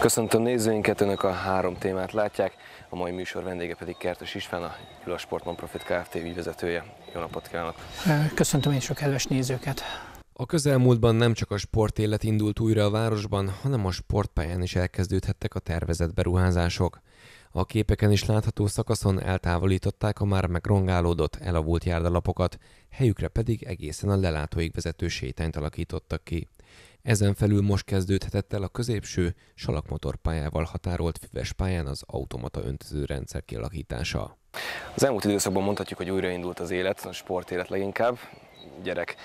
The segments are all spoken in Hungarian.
Köszöntöm nézőinket, önök a három témát látják, a mai műsor vendége pedig Kertes István, a Gyula Sport Non-Profit Kft. Ügyvezetője. Jó napot kívánok! Köszöntöm én is a kedves nézőket! A közelmúltban nem csak a sportélet indult újra a városban, hanem a sportpályán is elkezdődhettek a tervezett beruházások. A képeken is látható szakaszon eltávolították a már megrongálódott, elavult járdalapokat, helyükre pedig egészen a lelátóig vezető sétányt alakítottak ki. Ezen felül most kezdődhetett el a középső, salakmotorpályával határolt füves pályán az automata öntözőrendszer kialakítása. Az elmúlt időszakban mondhatjuk, hogy újraindult az élet, a sportélet leginkább. Gyerek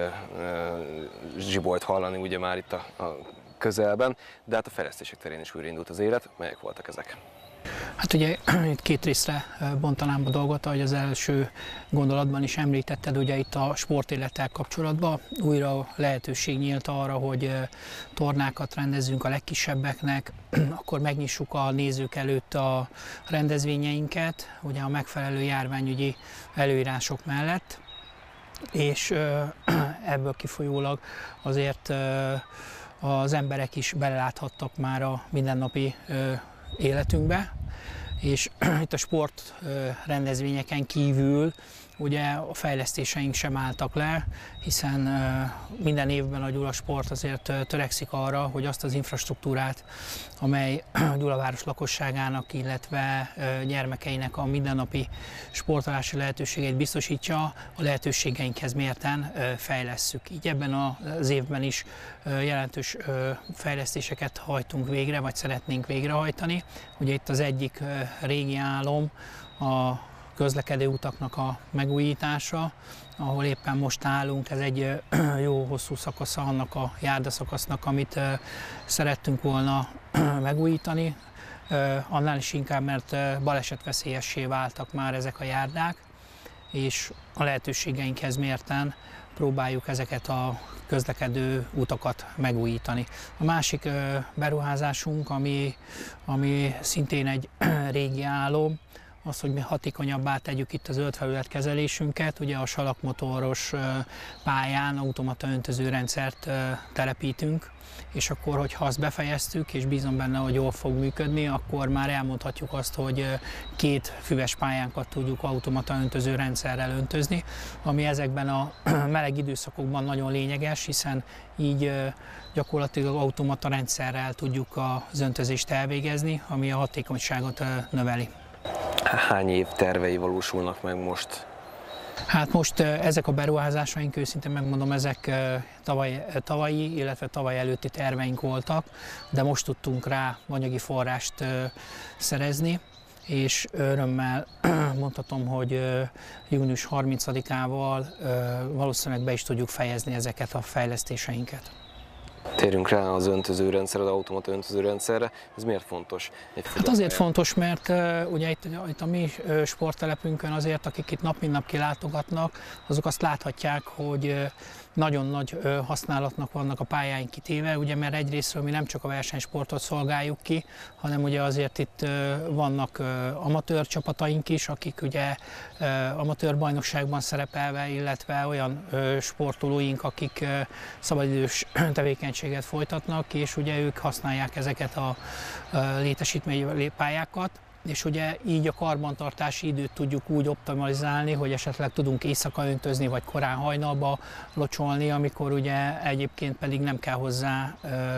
zsibolt hallani ugye már itt a közelben, de hát a fejlesztések terén is újraindult az élet. Melyek voltak ezek? Hát ugye itt két részre bontanám a dolgot, ahogy az első gondolatban is említetted, ugye itt a sportélettel kapcsolatban újra lehetőség nyílt arra, hogy tornákat rendezzünk a legkisebbeknek, akkor megnyissuk a nézők előtt a rendezvényeinket, ugye a megfelelő járványügyi előírások mellett, és ebből kifolyólag azért az emberek is beleláthattak már a mindennapi életünkbe, és itt a sport rendezvényeken kívül ugye a fejlesztéseink sem álltak le, hiszen minden évben a Gyula Sport azért törekszik arra, hogy azt az infrastruktúrát, amely Gyulaváros lakosságának, illetve gyermekeinek a mindennapi sportolási lehetőségét biztosítsa, a lehetőségeinkhez mérten fejlesszük. Így ebben az évben is jelentős fejlesztéseket hajtunk végre, vagy szeretnénk végrehajtani. Ugye itt az egyik régi álom a közlekedő utaknak a megújítása, ahol éppen most állunk, ez egy jó hosszú szakasza annak a járdaszakasznak, amit szerettünk volna megújítani, annál is inkább, mert balesetveszélyessé váltak már ezek a járdák, és a lehetőségeinkhez mérten próbáljuk ezeket a közlekedő utakat megújítani. A másik beruházásunk, ami szintén egy régi álom, az, hogy mi hatékonyabbá tegyük itt a zöldfelület kezelésünket. Ugye a salakmotoros pályán automata öntözőrendszert telepítünk, és akkor, hogyha azt befejeztük, és bízom benne, hogy jól fog működni, akkor már elmondhatjuk azt, hogy két füves pályánkat tudjuk automata öntözőrendszerrel öntözni, ami ezekben a meleg időszakokban nagyon lényeges, hiszen így gyakorlatilag automata rendszerrel tudjuk az öntözést elvégezni, ami a hatékonyságot növeli. Hány év tervei valósulnak meg most? Hát most ezek a beruházásaink, őszintén megmondom, ezek tavalyi, illetve tavaly előtti terveink voltak, de most tudtunk rá anyagi forrást szerezni, és örömmel mondhatom, hogy június 30-ával valószínűleg be is tudjuk fejezni ezeket a fejlesztéseinket. Térjünk rá az öntözőrendszerre, az automata öntözőrendszerre. Ez miért fontos? Hát azért fontos, mert ugye itt a mi sporttelepünkön azért, akik itt nap mint nap kilátogatnak, azok azt láthatják, hogy nagyon nagy használatnak vannak a pályáink kitéve, ugye, mert egyrésztről mi nem csak a versenysportot szolgáljuk ki, hanem ugye azért itt vannak amatőr csapataink is, akik ugye amatőr bajnokságban szerepelve, illetve olyan sportolóink, akik szabadidős tevékenységet folytatnak, és ugye ők használják ezeket a létesítménypályákat. És ugye így a karbantartási időt tudjuk úgy optimalizálni, hogy esetleg tudunk éjszaka öntözni, vagy korán hajnalba locsolni, amikor ugye egyébként pedig nem kell hozzá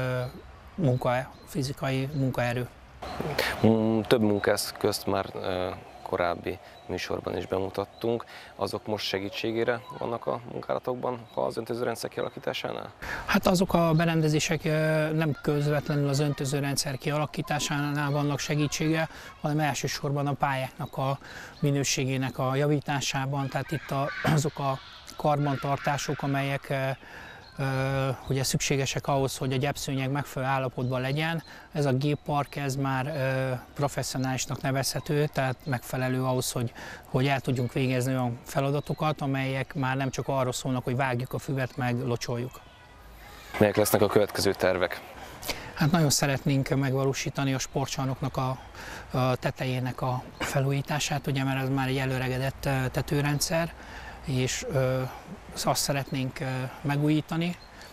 fizikai munkaerő. Több munkaeszközt már korábbi műsorban is bemutattunk. Azok most segítségére vannak a munkálatokban, ha az öntözőrendszer kialakításánál? Hát azok a berendezések nem közvetlenül az öntözőrendszer kialakításánál vannak segítsége, hanem elsősorban a pályáknak a minőségének a javításában. Tehát itt azok a karbantartások, amelyek ugye szükségesek ahhoz, hogy a gyepszőnyeg megfelelő állapotban legyen. Ez a géppark, ez már professzionálisnak nevezhető, tehát megfelelő ahhoz, hogy el tudjunk végezni olyan feladatokat, amelyek már nem csak arról szólnak, hogy vágjuk a füvet, meg locsoljuk. Melyek lesznek a következő tervek? Hát nagyon szeretnénk megvalósítani a sportcsarnoknak a tetejének a felújítását, ugye, mert ez már egy előregedett tetőrendszer, és azt szeretnénk megújítani,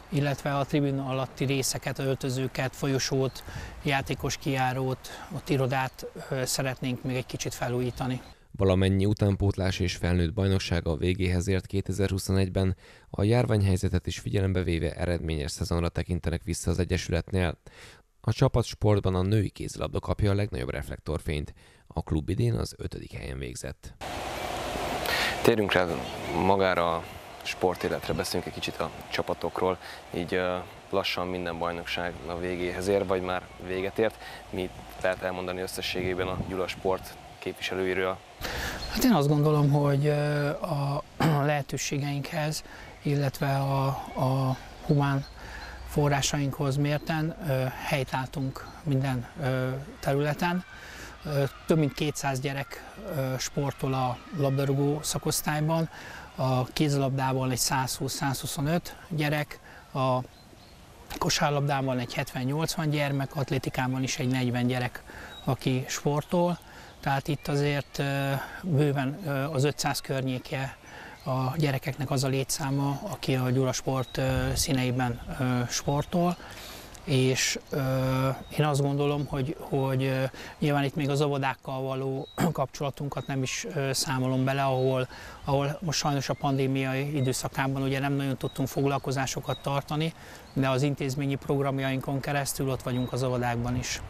illetve a tribün alatti részeket, öltözőket, folyosót, játékos kijárót, ott irodát szeretnénk még egy kicsit felújítani. Valamennyi utánpótlás és felnőtt bajnoksága a végéhez ért 2021-ben, a járványhelyzetet is figyelembe véve eredményes szezonra tekintenek vissza az egyesületnél. A csapatsportban a női kézilabda kapja a legnagyobb reflektorfényt. A klub idén az 5. helyen végzett. Térjünk rá magára a sportéletre, beszéljünk egy kicsit a csapatokról, így lassan minden bajnokság a végéhez ér, vagy már véget ért. Mit lehet elmondani összességében a Gyula Sport képviselőiről? Hát én azt gondolom, hogy a lehetőségeinkhez, illetve a humán forrásainkhoz mérten helytálltunk minden területen. Több mint 200 gyerek sportol a labdarúgó szakosztályban, a kézilabdában egy 120-125 gyerek, a kosárlabdában egy 70-80 gyermek, atlétikában is egy 40 gyerek, aki sportol. Tehát itt azért bőven az 500 környéke a gyerekeknek az a létszáma, aki a Gyula Sport színeiben sportol. És én azt gondolom, hogy nyilván itt még az óvodákkal való kapcsolatunkat nem is számolom bele, ahol most sajnos a pandémiai időszakában ugye nem nagyon tudtunk foglalkozásokat tartani, de az intézményi programjainkon keresztül ott vagyunk az óvodákban is.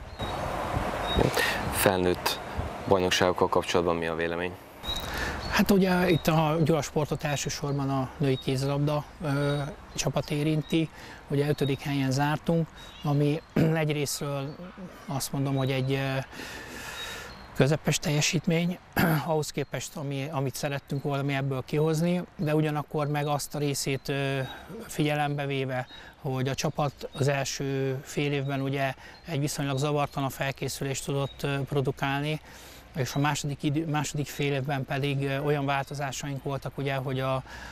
Felnőtt bajnokságokkal kapcsolatban mi a vélemény? Hát ugye itt a Gyula Sportot elsősorban a női kézilabda csapat érinti, ugye 5. helyen zártunk, ami egyrésztről azt mondom, hogy egy közepes teljesítmény, ahhoz képest, amit szerettünk volna ebből kihozni, de ugyanakkor meg azt a részét figyelembe véve, hogy a csapat az első fél évben ugye egy viszonylag zavartalan felkészülést tudott produkálni, és a második fél évben pedig olyan változásaink voltak, ugye, hogy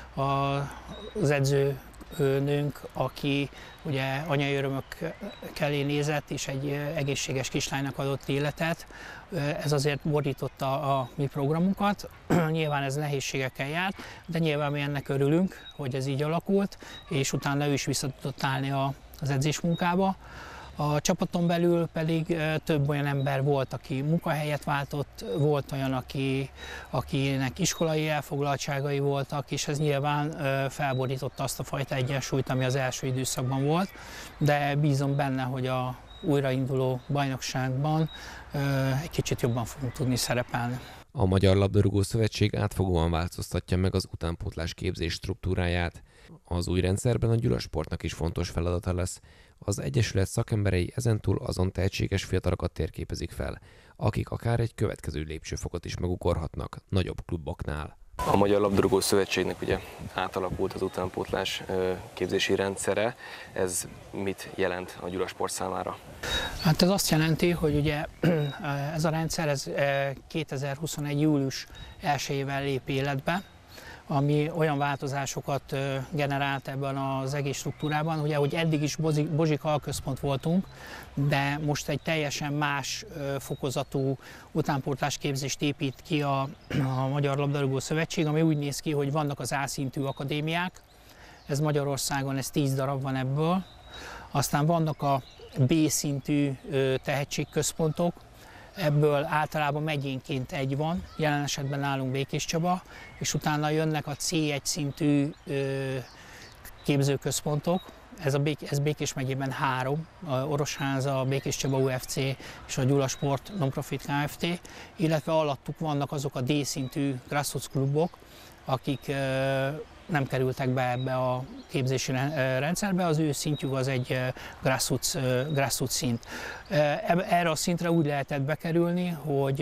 az edzőnőnk, aki ugye anyai örömök kellé nézett, és egy egészséges kislánynak adott életet, ez azért borította a mi programunkat. Nyilván ez nehézségekkel járt, de nyilván mi ennek örülünk, hogy ez így alakult, és utána ő is vissza tudott állni az edzésmunkába. A csapaton belül pedig több olyan ember volt, aki munkahelyet váltott, volt olyan, akinek iskolai elfoglaltságai voltak, és ez nyilván felborította azt a fajta egyensúlyt, ami az első időszakban volt, de bízom benne, hogy a újrainduló bajnokságban egy kicsit jobban fogunk tudni szerepelni. A Magyar Labdarúgó Szövetség átfogóan változtatja meg az utánpótlás képzés struktúráját. Az új rendszerben a Gyula Sportnak is fontos feladata lesz. Az egyesület szakemberei ezentúl azon tehetséges fiatalokat térképezik fel, akik akár egy következő lépcsőfokot is megugorhatnak nagyobb kluboknál. A Magyar Labdarúgó Szövetségnek ugye átalakult az utánpótlás képzési rendszere. Ez mit jelent a Gyula Sport számára? Hát ez azt jelenti, hogy ugye ez a rendszer 2021. július 1-ével lép életbe, ami olyan változásokat generált ebben az egész struktúrában, ugye, hogy eddig is Bozsik alközpont voltunk, de most egy teljesen más fokozatú utánpótlás képzést épít ki a Magyar Labdarúgó Szövetség, ami úgy néz ki, hogy vannak az A-szintű akadémiák, ez Magyarországon, ez 10 darab van ebből, aztán vannak a B-szintű tehetségközpontok, ebből általában megyénként egy van, jelen esetben nálunk Békéscsaba, és utána jönnek a C1 szintű képzőközpontok, ez Békés megyében 3, a Orosháza, a Békéscsaba UFC és a Gyula Sport Nonprofit Kft., illetve alattuk vannak azok a D-szintű grassroots klubok, akik nem kerültek be ebbe a képzési rendszerbe, az ő szintjük az egy grassroots szint. Erre a szintre úgy lehetett bekerülni, hogy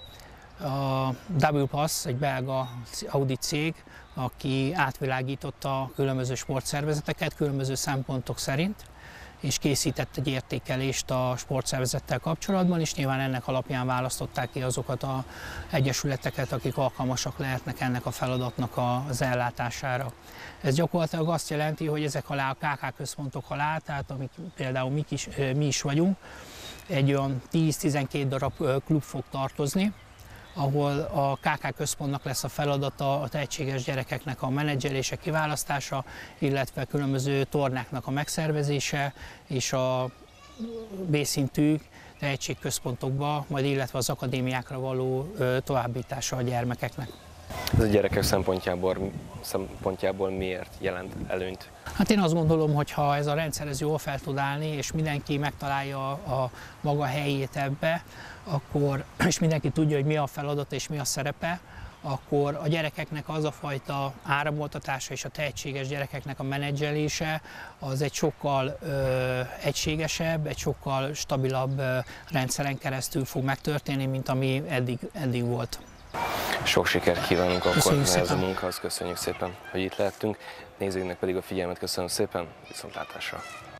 a Double Pass, egy belga audit cég, aki átvilágította a különböző sportszervezeteket különböző szempontok szerint, és készített egy értékelést a sportszervezettel kapcsolatban, és nyilván ennek alapján választották ki azokat az egyesületeket, akik alkalmasak lehetnek ennek a feladatnak az ellátására. Ez gyakorlatilag azt jelenti, hogy ezek alá a KK központok alá, tehát amik például mi is vagyunk, egy olyan 10-12 darab klub fog tartozni, ahol a KK központnak lesz a feladata a tehetséges gyerekeknek a menedzselése, kiválasztása, illetve különböző tornáknak a megszervezése és a B-szintű tehetségközpontokba, majd illetve az akadémiákra való továbbítása a gyermekeknek. Ez a gyerekek szempontjából miért jelent előnyt? Hát én azt gondolom, hogy ha ez a rendszer jól fel tud állni, és mindenki megtalálja a maga helyét ebbe, akkor, és mindenki tudja, hogy mi a feladata és mi a szerepe, akkor a gyerekeknek az a fajta áramoltatása és a tehetséges gyerekeknek a menedzselése az egy sokkal egységesebb, egy sokkal stabilabb rendszeren keresztül fog megtörténni, mint ami eddig volt. Sok sikert kívánunk akkor ehhez a szépen. munkához, köszönjük szépen, hogy itt lehettünk. Nézőinknek pedig a figyelmet köszönöm szépen, viszontlátásra!